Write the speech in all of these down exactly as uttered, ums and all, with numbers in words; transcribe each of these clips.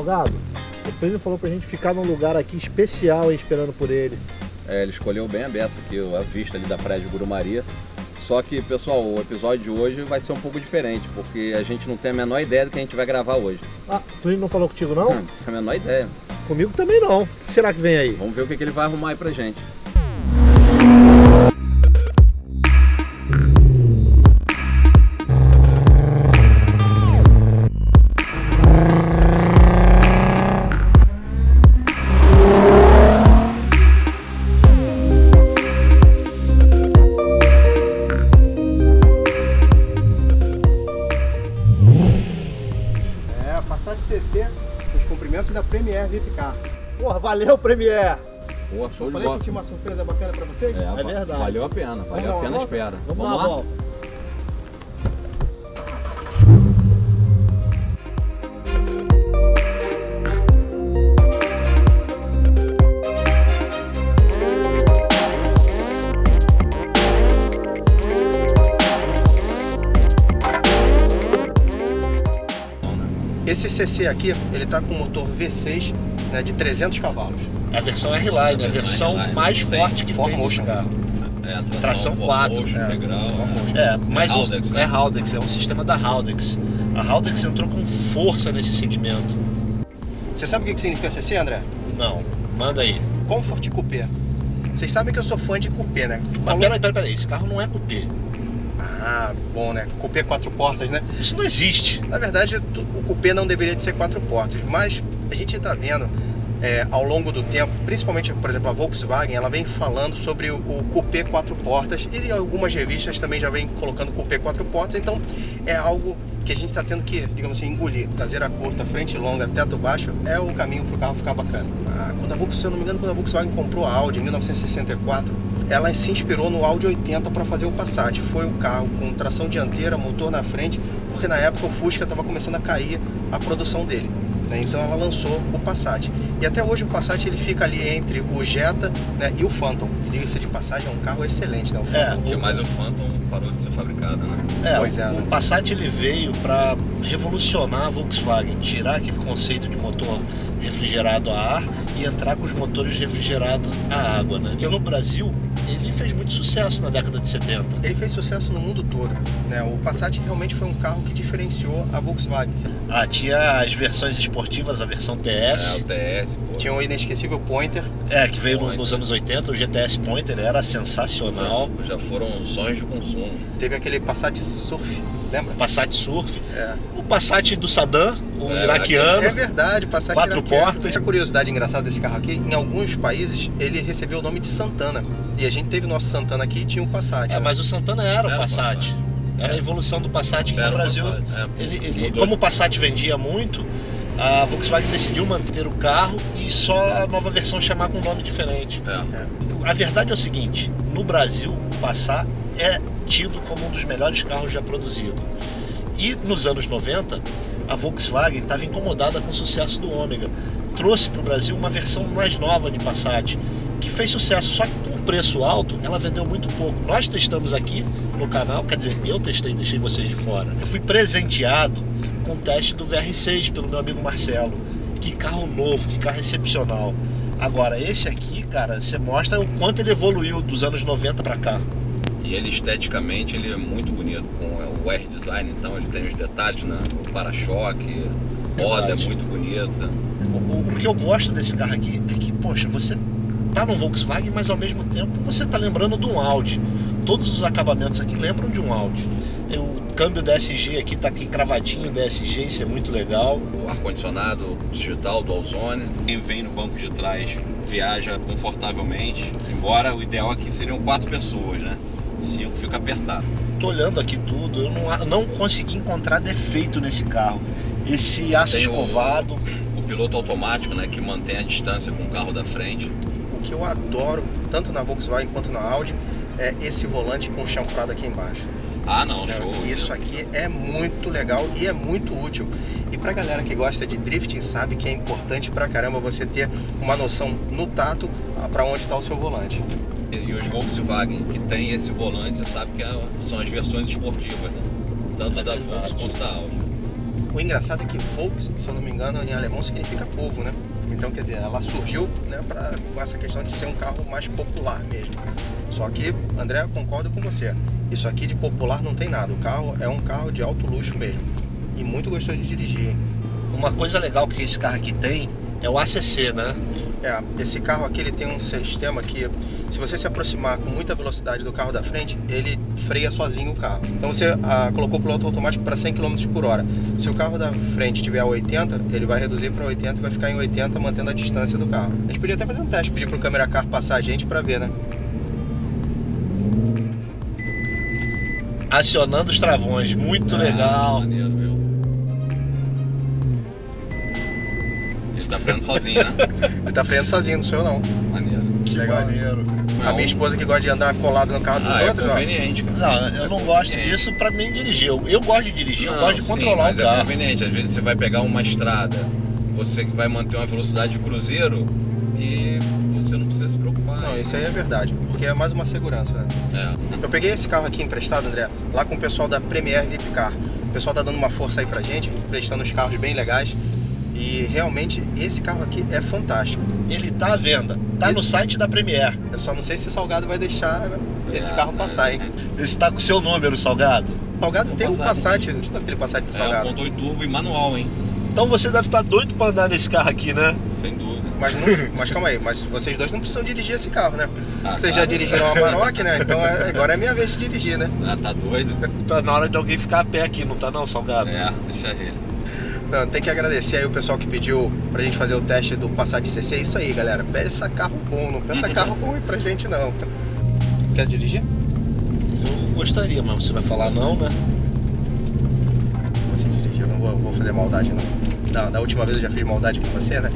Salgado, depois ele falou pra gente ficar num lugar aqui especial aí esperando por ele. É, ele escolheu bem a beça aqui, a vista ali da praia de Gurumaria. Só que, pessoal, o episódio de hoje vai ser um pouco diferente, porque a gente não tem a menor ideia do que a gente vai gravar hoje. Ah, tu não falou contigo não? Não, não tem a menor ideia. Comigo também não. O que será que vem aí? Vamos ver o que, que ele vai arrumar aí pra gente. Os cumprimentos da Premier V I P Car. Porra, valeu, Premier! Porra, show de Falei bola. que tinha uma surpresa bacana pra vocês? É, É verdade. Valeu a pena, valeu a pena a espera. Vamos, Vamos lá, lá? volta. Esse C C aqui, ele tá com motor V seis, né, de trezentos cavalos. A versão R-Line, a versão R-Line, mais tem forte que Ford tem nesse Motion. carro. É, a Tração quatro, Motion, é. integral. É, mas É o- Haldex, né? é Haldex, é um sistema da Haldex. A Haldex entrou com força nesse segmento. Você sabe o que que significa C C, André? Não, manda aí. Comfort Coupé. Vocês sabem que eu sou fã de coupé, né? Mas Falou- peraí, peraí, peraí, esse carro não é coupé. Ah, bom, né? Coupé quatro portas, né? Isso não existe. Na verdade, o coupé não deveria de ser quatro portas, mas a gente está vendo é, ao longo do tempo, principalmente, por exemplo, a Volkswagen, ela vem falando sobre o, o coupé quatro portas e algumas revistas também já vem colocando coupé quatro portas, então é algo que a gente está tendo que, digamos assim, engolir. Traseira curta, frente longa, teto baixo é o caminho para o carro ficar bacana. Ah, quando a Volkswagen, se eu não me engano, quando a Volkswagen comprou a Audi em mil novecentos e sessenta e quatro, ela se inspirou no Audi oitenta para fazer o Passat. Foi um carro com tração dianteira, motor na frente, porque na época o Fusca estava começando a cair a produção dele, né? Então ela lançou o Passat. E até hoje o Passat ele fica ali entre o Jetta, né, e o Phantom. Diga-se de passagem, é um carro excelente, né? O É, Phantom. Porque mais o Phantom parou de ser fabricado, né? É, Pois é, o né? Passat ele veio para revolucionar a Volkswagen, tirar aquele conceito de motor refrigerado a ar e entrar com os motores refrigerados a água, né? E no Brasil ele fez muito sucesso na década de setenta. Ele fez sucesso no mundo todo, né? O Passat realmente foi um carro que diferenciou a Volkswagen. Ah, tinha as versões esportivas, a versão T É, S, o T S, pô. Tinha o inesquecível Pointer. é, que veio no- Pointer. nos anos oitenta, o G T S Pointer era sensacional. Já foram sonhos de consumo. Teve aquele Passat Surf, lembra? Passat Surf, É, o Passat do Saddam, o É, iraquiano. é verdade, Passat Quatro iraquiano. portas. A curiosidade engraçada desse carro aqui, em alguns países ele recebeu o nome de Santana. E a gente teve o nosso Santana aqui e tinha o Passat. É, né? mas o Santana era, Era o o Passat. Passat. Era a evolução do Passat aqui Era no o Brasil. Passat, é. Ele, ele, Mudou. como o Passat vendia muito, a Volkswagen decidiu manter o carro e só a nova versão chamar com um nome diferente. É. A verdade é o seguinte, no Brasil o Passat é tido como um dos melhores carros já produzido. E nos anos noventa, a Volkswagen estava incomodada com o sucesso do Ômega. Trouxe para o Brasil uma versão mais nova de Passat, que fez sucesso, só que com preço alto, ela vendeu muito pouco. Nós testamos aqui no canal, quer dizer, eu testei, deixei vocês de fora. Eu fui presenteado com o teste do V R seis pelo meu amigo Marcelo. Que carro novo, que carro excepcional. Agora, esse aqui, cara, você mostra o quanto ele evoluiu dos anos noventa para cá. E ele esteticamente ele é muito bonito, com o R-Design, então ele tem os detalhes, né? O para-choque, roda é Verdade. muito bonita. O, o que eu gosto desse carro aqui é que, poxa, você tá no Volkswagen, mas ao mesmo tempo você tá lembrando de um Audi. Todos os acabamentos aqui lembram de um Audi. O câmbio D S G aqui tá aqui cravadinho, D S G, isso é muito legal. O ar-condicionado digital do Ozone. Quem vem no banco de trás viaja confortavelmente, embora o ideal aqui seriam quatro pessoas, né? Cinco fica apertado. Tô olhando aqui tudo, eu não, não consegui encontrar defeito nesse carro. Esse aço Tem o- escovado, O piloto automático, né? Que mantém a distância com o carro da frente. O que eu adoro, tanto na Volkswagen quanto na Audi, é esse volante com chanfrado aqui embaixo. Ah, não, É, show. Isso aqui é muito legal e é muito útil. E pra galera que gosta de drifting sabe que é importante pra caramba você ter uma noção no tato para onde está o seu volante. E, e os Volkswagen que tem esse volante, você sabe que é- são as versões esportivas, né? Tanto É da verdade. Volkswagen quanto da Audi. o engraçado é que Volks, se eu não me engano, em alemão significa povo, né? Então, quer dizer, ela surgiu, né, pra, com essa questão de ser um carro mais popular mesmo. Só que, André, eu concordo com você. Isso aqui de popular não tem nada. O carro é um carro de alto luxo mesmo. E muito gostoso de dirigir, hein? Uma coisa legal que esse carro aqui tem é o A C C, né? É, esse carro aqui ele tem um sistema que, se você se aproximar com muita velocidade do carro da frente, ele freia sozinho o carro. Então você ah, colocou o piloto automático para cem quilômetros por hora. Se o carro da frente estiver a oitenta, ele vai reduzir para oitenta e vai ficar em oitenta, mantendo a distância do carro. A gente podia até fazer um teste, pedir para o câmera car passar a gente para ver, né? Acionando os travões, muito Ah, legal. Maneiro, meu. Ele tá freando sozinho, né? Ele tá freando sozinho, não sou eu não. Maneiro. Que Legal. maneiro. A minha esposa que gosta de andar colada no carro dos Ah, é outros, ó. conveniente, cara. Não, eu não gosto disso pra mim dirigir. Eu, eu gosto de dirigir, eu Não, gosto de sim, controlar mas o é carro. conveniente. Às vezes você vai pegar uma estrada, você vai manter uma velocidade de cruzeiro e você não precisa se preocupar. Não, isso aí é verdade, porque é mais uma segurança, né? É. Eu peguei esse carro aqui emprestado, André, lá com o pessoal da Premier V I P Car. O pessoal tá dando uma força aí pra gente, emprestando uns carros bem legais. E realmente esse carro aqui é fantástico. Ele tá à venda, tá no site da Premier. Eu só não sei se o Salgado vai deixar esse É, carro passar, hein? Esse tá com o seu número, Salgado. O Salgado Vou tem um passar. Passat, deixa eu ver aquele Passat do É um Salgado. ponto oito turbo e manual, hein? Então você deve estar doido pra andar nesse carro aqui, né? Sem dúvida. Mas, não, mas calma aí, mas vocês dois não precisam dirigir esse carro, né? Ah, Vocês tá. já dirigiram uma Amarok, né? Então é- agora é minha vez de dirigir, né? Ah, tá doido? Tá na hora de alguém ficar a pé aqui, não tá não, Salgado? É, deixa ele. Então, tem que agradecer aí o pessoal que pediu pra gente fazer o teste do Passat C C. É isso aí, galera. Peça carro bom, não peça carro ruim pra gente, não. Quer dirigir? Eu gostaria, mas você vai falar não, né? Você dirigir, eu não vou, vou fazer maldade, não. Da, da última vez eu já fiz maldade com você, né?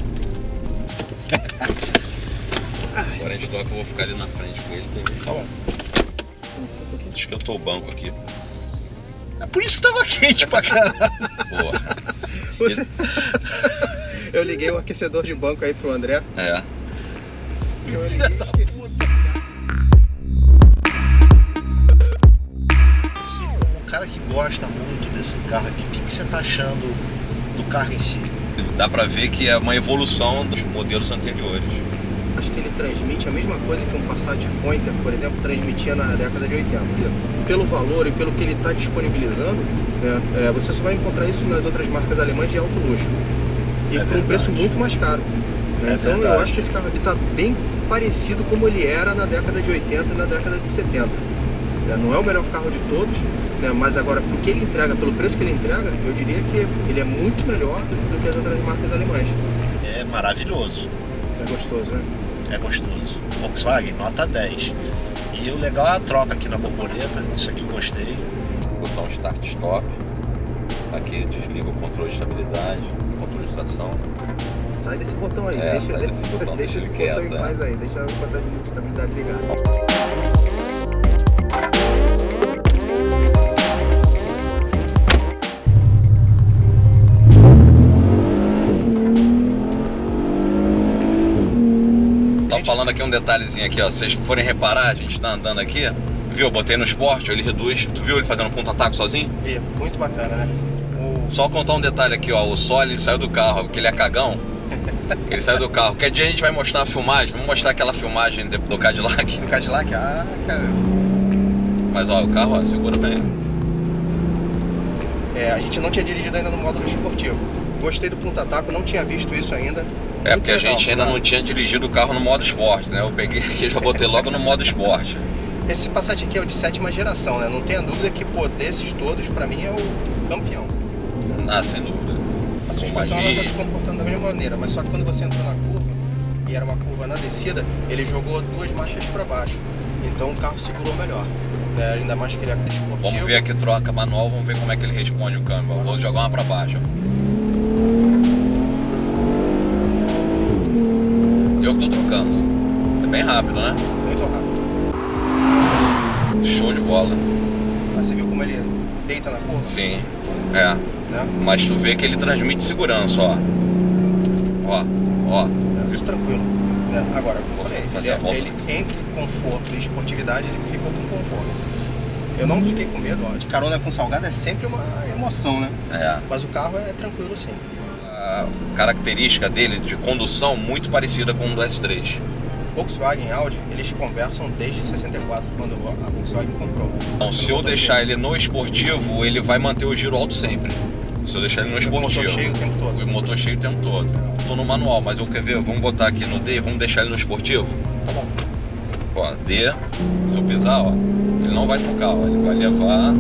Agora a gente toca, eu vou ficar ali na frente com ele também. Tá bom. Esquentou o banco aqui. É por isso que tava quente pra caralho. Porra. Você... eu liguei o aquecedor de banco aí pro André. É. Eu liguei e esqueci. Um cara que gosta muito desse carro aqui, o que, que você tá achando do carro em si? Dá pra ver que é uma evolução dos modelos anteriores. Acho que ele transmite a mesma coisa que um Passat Pointer, por exemplo, transmitia na década de oitenta. Pelo valor e pelo que ele está disponibilizando, né, é, você só vai encontrar isso nas outras marcas alemãs de alto luxo. E É por um verdade. preço muito mais caro. né? É então eu verdade. acho que esse carro aqui está bem parecido como ele era na década de oitenta e na década de setenta. né? Não é o melhor carro de todos, né, mas agora, pro que ele entrega, pelo preço que ele entrega, eu diria que ele é muito melhor do que as outras marcas alemãs. É maravilhoso, É gostoso, né? é gostoso. Volkswagen, nota dez. E o legal é a troca aqui na borboleta, isso aqui eu gostei. Botar um start stop. Aqui desliga o controle de estabilidade, controle de tração. Sai desse botão aí, É, deixa, sai deixa, desse botão, deixa esse deixa botão ele em quieto, paz aí, deixa o botão de estabilidade ligado. Tá falando aqui um detalhezinho aqui, ó. Se vocês forem reparar, a gente tá andando aqui, viu? Eu botei no esporte, ele reduz. Tu viu ele fazendo ponta-ataque sozinho? E, muito bacana, né? O... Só contar um detalhe aqui, ó. O Sol, ele saiu do carro, porque ele é cagão. Ele saiu do carro. Qualquer dia a gente vai mostrar uma filmagem. Vamos mostrar aquela filmagem de- do Cadillac. Do Cadillac, ah, cara. Mas ó, o carro, ó, segura bem. É, a gente não tinha dirigido ainda no módulo esportivo. Gostei do ponta-ataque, não tinha visto isso ainda. É Muito porque a legal, gente ainda cara. não tinha dirigido o carro no modo esporte, né? Eu peguei aqui e já botei logo no modo esporte. Esse Passat aqui é o de sétima geração, né? Não tenha dúvida que, pô, desses todos, pra mim, é o campeão. Ah, sem dúvida. A suspensão ela ali. tá se comportando da mesma maneira, mas só que quando você entrou na curva, e era uma curva na descida, ele jogou duas marchas para baixo. Então o carro segurou melhor. É, ainda mais que ele é esportivo. Vamos ver aqui troca manual, vamos ver como é que ele responde o câmbio. Eu vou jogar uma pra baixo. Eu que tô trocando. É bem rápido, né? Muito rápido. Show de bola. Mas você viu como ele deita na curva? Sim, é. Né? Mas tu vê que ele transmite segurança, ó. Ó, ó. É muito tranquilo. Né? Agora, como eu falei, Fazer ele, a volta. ele entre conforto e esportividade, ele ficou com conforto. Eu não fiquei com medo, ó. De carona com salgado é sempre uma emoção, né? É. Mas o carro é tranquilo sim. A característica dele de condução muito parecida com o do S três. Volkswagen e Audi, eles conversam desde sessenta e quatro, quando a Volkswagen comprou. Então, se eu deixar ele no esportivo, ele vai manter o giro alto sempre. Se eu deixar ele no esportivo. O motor cheio o tempo todo. O motor cheio o tempo todo. Tô no manual, mas eu quero ver, vamos botar aqui no D, vamos deixar ele no esportivo? Tá bom. Ó, D, se eu pisar, ó, ele não vai trocar, ó, ele vai levar.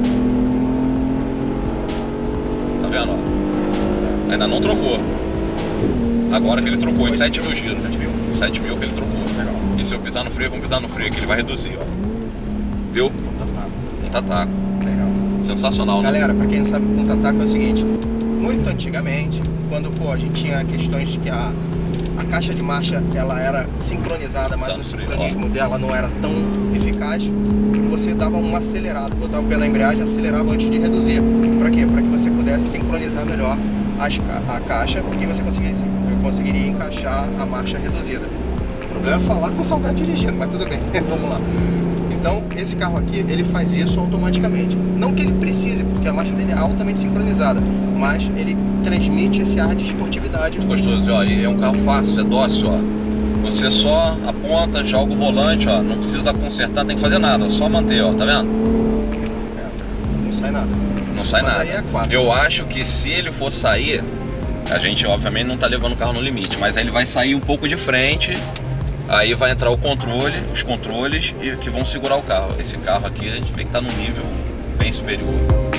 Tá vendo, ó? Ainda não trocou. Agora que ele trocou em sete mil giros. sete mil. sete mil que ele trocou. Legal. E se eu pisar no freio, vamos pisar no freio, que ele vai reduzir, ó. Viu? Tá, Um tataco. legal. Sensacional, né? Galera, pra quem não sabe, o contra-ataque é o seguinte. Muito antigamente, quando pô, a gente tinha questões de que a, a caixa de marcha ela era sincronizada, mas Tá, o freio, sincronismo dela não era tão eficaz, você dava um acelerado, botava o pé na embreagem, acelerava antes de reduzir. Pra quê? Pra que você pudesse sincronizar melhor as, a caixa, porque você conseguisse, conseguiria encaixar a marcha reduzida. O problema é falar com o Salgado dirigindo, mas tudo bem, vamos lá. Então, esse carro aqui, ele faz isso automaticamente. Não que ele precise, porque a marcha dele é altamente sincronizada, mas ele transmite esse ar de esportividade. Gostoso, ó, e é um carro fácil, é dócil, ó. Você só aponta, joga o volante, ó, não precisa consertar, tem que fazer nada, só manter, ó, tá vendo? É, não sai nada. Não sai Mas nada. aí é quatro. Eu acho que se ele for sair, a gente obviamente não tá levando o carro no limite, mas aí ele vai sair um pouco de frente, aí vai entrar o controle, os controles e que vão segurar o carro. Esse carro aqui a gente vê que tá num nível bem superior.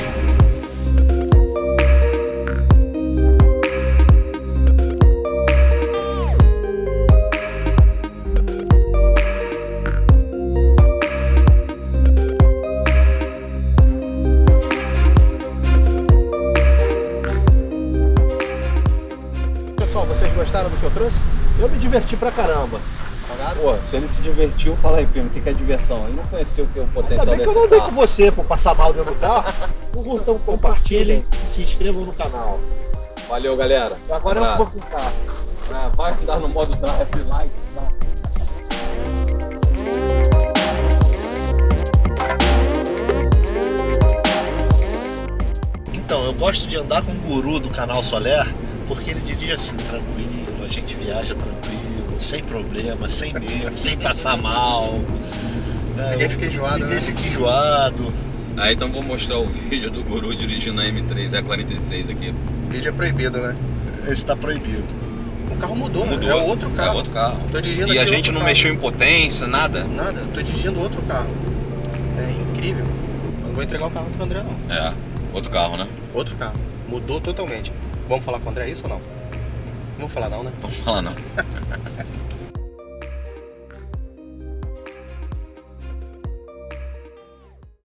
Pessoal, vocês gostaram do que eu trouxe? Eu me diverti pra caramba. Pô, se ele se divertiu, fala aí, primo, o que é diversão? Ele não conheceu o que é o potencial Ainda bem que desse eu não dei com carro. você por passar mal dentro do carro. Curtam, compartilhem e se inscrevam no canal. Valeu, galera. Agora eu Abraço. vou ficar. Ah, vai dar no modo drive, like, tá? Então, eu gosto de andar com o guru do canal Soler, porque ele dirige assim, tranquilo, a gente viaja tranquilo, sem problema, sem medo, sem passar mal. né? Ninguém fica enjoado, Ninguém né? fica enjoado. Aí então vou mostrar o vídeo do guru dirigindo a M três E quarenta e seis aqui. O vídeo é proibido, né? Esse tá proibido. O carro mudou, mano. Mudou. É outro carro. É outro carro. Tô dirigindo E a aqui gente outro não carro. mexeu em potência, nada. Nada, tô dirigindo outro carro. É incrível. Eu não vou entregar o carro pro André, não. É, outro carro, né? Outro carro. Mudou totalmente. Vamos falar com o André isso ou não? Não vamos falar não, né? Vamos falar não.